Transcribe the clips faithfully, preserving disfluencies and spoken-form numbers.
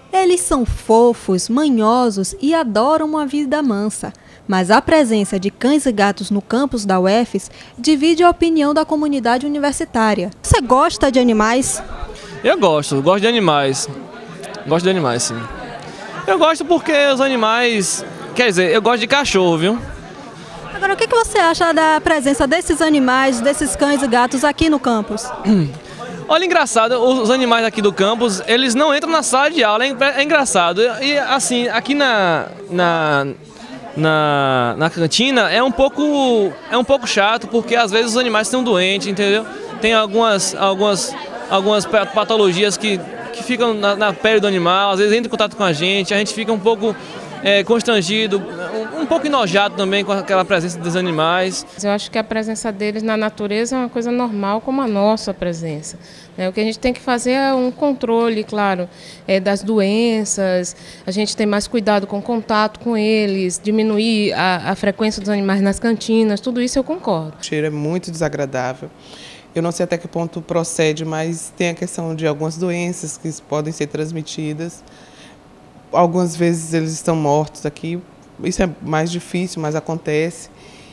Eles são fofos, manhosos e adoram uma vida mansa. Mas a presença de cães e gatos no campus da U F E S divide a opinião da comunidade universitária. Você gosta de animais? Eu gosto, gosto de animais. Gosto de animais, sim. Eu gosto porque os animais... Quer dizer, eu gosto de cachorro, viu? Agora, o que você acha da presença desses animais, desses cães e gatos aqui no campus? Olha, engraçado, os animais aqui do campus, eles não entram na sala de aula, é engraçado. E assim, aqui na, na, na, na cantina é um, pouco, é um pouco chato, porque às vezes os animais estão doentes, entendeu? Tem algumas, algumas, algumas patologias que, que ficam na, na pele do animal, às vezes entra em contato com a gente, a gente fica um pouco... É, constrangido, um, um pouco enojado também com aquela presença dos animais. Eu acho que a presença deles na natureza é uma coisa normal, como a nossa presença. É, o que a gente tem que fazer é um controle, claro, é, das doenças, a gente tem mais cuidado com o contato com eles, diminuir a, a frequência dos animais nas cantinas, tudo isso eu concordo. O cheiro é muito desagradável. Eu não sei até que ponto procede, mas tem a questão de algumas doenças que podem ser transmitidas. Algumas vezes eles estão mortos aqui, isso é mais difícil, mas acontece.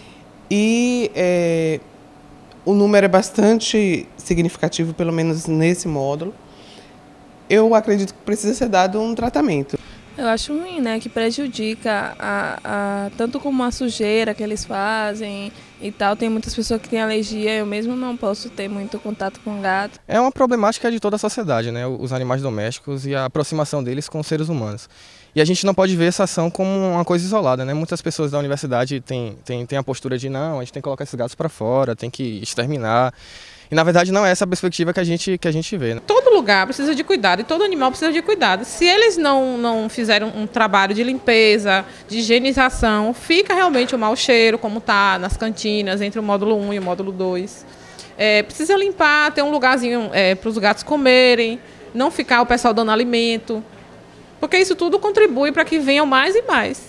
E é, o número é bastante significativo, pelo menos nesse módulo. Eu acredito que precisa ser dado um tratamento. Eu acho ruim, né, que prejudica a, a, tanto como a sujeira que eles fazem e tal. Tem muitas pessoas que têm alergia, eu mesmo não posso ter muito contato com gato. É uma problemática de toda a sociedade, né, os animais domésticos e a aproximação deles com os seres humanos. E a gente não pode ver essa ação como uma coisa isolada, né? Muitas pessoas da universidade têm, têm, têm a postura de não, a gente tem que colocar esses gatos para fora, tem que exterminar. E na verdade não é essa a perspectiva que a gente, que a gente vê, né? Todo lugar precisa de cuidado e todo animal precisa de cuidado. Se eles não, não fizerem um trabalho de limpeza, de higienização, fica realmente o mau cheiro, como está nas cantinas, entre o módulo um e o módulo dois. É, precisa limpar, ter um lugarzinho é, para os gatos comerem, não ficar o pessoal dando alimento, porque isso tudo contribui para que venham mais e mais.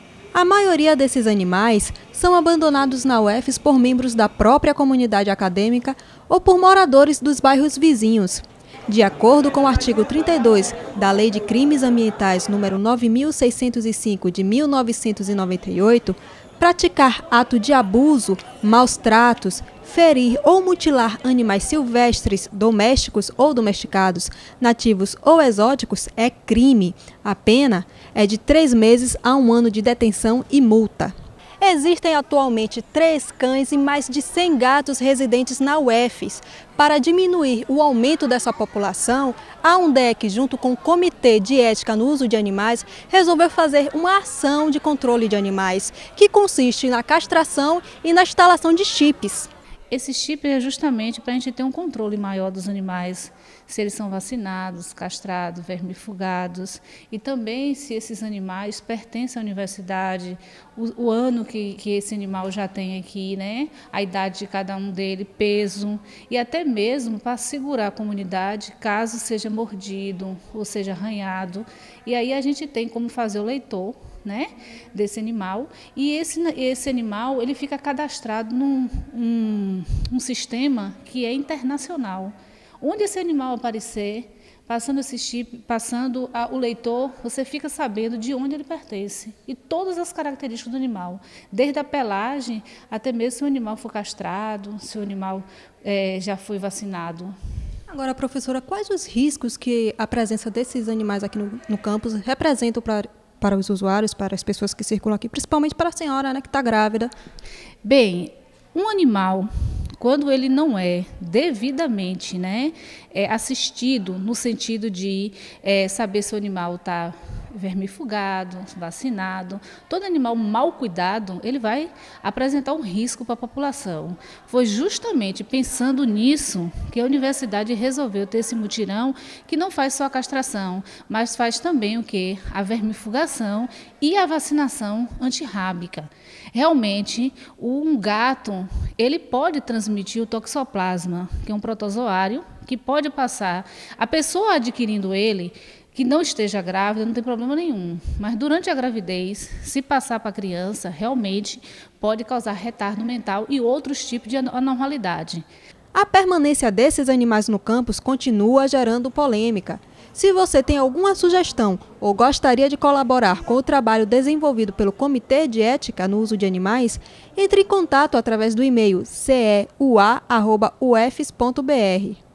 A maioria desses animais são abandonados na U F E S por membros da própria comunidade acadêmica ou por moradores dos bairros vizinhos. De acordo com o artigo trinta e dois da Lei de Crimes Ambientais número nove mil seiscentos e cinco de mil novecentos e noventa e oito, praticar ato de abuso, maus tratos, ferir ou mutilar animais silvestres, domésticos ou domesticados, nativos ou exóticos é crime. A pena é de três meses a um ano de detenção e multa. Existem atualmente três cães e mais de cem gatos residentes na U F E S. Para diminuir o aumento dessa população, a UNDEC, junto com o Comitê de Ética no Uso de Animais, resolveu fazer uma ação de controle de animais, que consiste na castração e na instalação de chips. Esse chip é justamente para a gente ter um controle maior dos animais, se eles são vacinados, castrados, vermifugados, e também se esses animais pertencem à universidade, o, o ano que, que esse animal já tem aqui, né? A idade de cada um dele, peso, e até mesmo para segurar a comunidade caso seja mordido ou seja arranhado. E aí a gente tem como fazer o leitor, né, desse animal, e esse, esse animal ele fica cadastrado num um, um sistema que é internacional. Onde esse animal aparecer, passando esse chip, passando a, o leitor, você fica sabendo de onde ele pertence e todas as características do animal, desde a pelagem até mesmo se o animal for castrado, se o animal é, já foi vacinado. Agora, professora, quais os riscos que a presença desses animais aqui no, no campus representam para para os usuários, para as pessoas que circulam aqui, principalmente para a senhora, né, que está grávida? Bem, um animal, quando ele não é devidamente, né, é, assistido, no sentido de é, saber se o animal está vermifugado, vacinado, todo animal mal cuidado, ele vai apresentar um risco para a população. Foi justamente pensando nisso que a universidade resolveu ter esse mutirão que não faz só a castração, mas faz também o quê? A vermifugação e a vacinação antirrábica. Realmente, um gato, ele pode transmitir o toxoplasma, que é um protozoário que pode passar. A pessoa adquirindo ele, que não esteja grávida, não tem problema nenhum. Mas durante a gravidez, se passar para a criança, realmente pode causar retardo mental e outros tipos de anormalidade. A permanência desses animais no campus continua gerando polêmica. Se você tem alguma sugestão ou gostaria de colaborar com o trabalho desenvolvido pelo Comitê de Ética no Uso de Animais, entre em contato através do e-mail c e u a arroba u f s ponto b r.